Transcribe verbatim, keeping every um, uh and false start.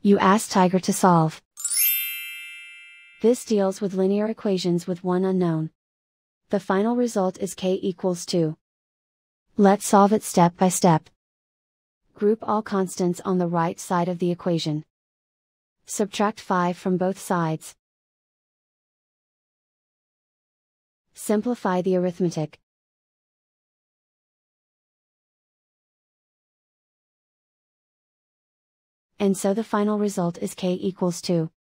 You ask Tiger to solve. This deals with linear equations with one unknown. The final result is k equals two. Let's solve it step by step. Group all constants on the right side of the equation. Subtract five from both sides. Simplify the arithmetic. And so the final result is k equals two.